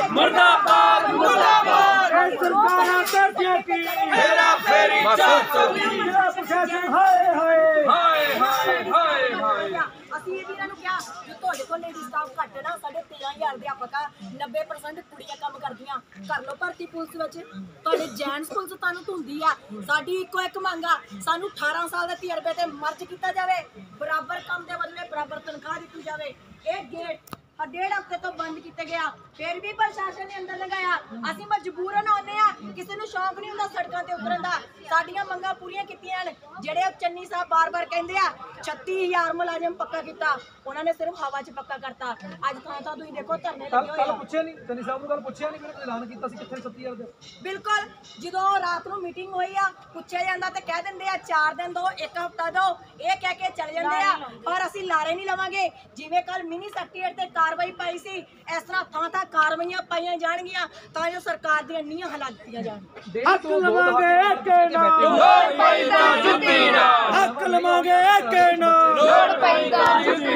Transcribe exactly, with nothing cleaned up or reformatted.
मुर्दाबाद मुर्दाबाद सरकारां करदियां की हेरा फेरी चार सौ प्रशासन हाय हाय हाय हाय हाय हाय ਅਸੀਂ ਇਹ ਵੀ ਇਹਨਾਂ ਨੂੰ ਕਿਹਾ ਕਿ ਤੁਹਾਡੇ ਕੋਲ ਲੇਡੀ ਸਟਾਫ ਘੱਟ ਨਾ ਸਾਡੇ ਤੇਰਾਂ ਹਜ਼ਾਰ ਅਧਿਆਪਕ ਆ ਨੱਬੇ ਪਰਸੈਂਟ ਕੁੜੀਆਂ ਕੰਮ ਕਰਦੀਆਂ ਕਰ ਲਓ ਭਰਤੀ ਪੁਲਿਸ ਵਿੱਚ ਤੁਹਾਡੇ ਜੈਂਟਸ ਪੁਲਿਸ ਤੁਹਾਨੂੰ ਧੁੰਦੀ ਆ ਸਾਡੀ ਇੱਕੋ ਇੱਕ ਮੰਗ ਆ ਸਾਨੂੰ ਅਠਾਰਾਂ ਸਾਲ ਦੇ ਤਜਰਬੇ ਤੇ ਮਰਜ ਕੀਤਾ ਜਾਵੇ ਬਰਾਬਰ ਕੰਮ ਦੇ ਬਦਲੇ ਬਰਾਬਰ ਤਨਖਾਹ ਦਿੱਤੀ ਜਾਵੇ ਇਹ ਗੇਟ डेढ़ हफ्ते तो बंद किया गया फिर भी प्रशासन ने अंदर लगाया असि मजबूरन आने किसी को शौक नहीं होता सड़कों से उतरन का साडियां मंगां पूरियां कीतियां जेड़े चन्नी साहब बार बार कहंदे आ छत्ती हजार मुलाजम पक्का किया उन्होंने सिर्फ हवा च पक्का करता अज थां थां तुसीं देखो धरने लगे होए पुछया नहीं चन्नी साहब नूं गल पुछया नहीं कि ऐलान कीता सी कित्थे छत्ती हजार दे बिल्कुल जो रात नूं मीटिंग होई आ पुछया जांदा ते कह दिंदे आ चार दिन दो एक हफ्ता दो ये कह के चले जांदे आ पर असीं लारे नहीं लवांगे जिवें कल मिनी सैक्रेटरीएट ते कार्रवाई पाई सी इस तरह थां थां कार्रवाइयां पाईयां जाणगियां तां जो सरकार दी नींह हिला दित्तियां जाण हक लवांगे के नाम लोड़ पैदा जुत्ती नाल हक लवांगे के नाम लोड़ पैदा जुत्ती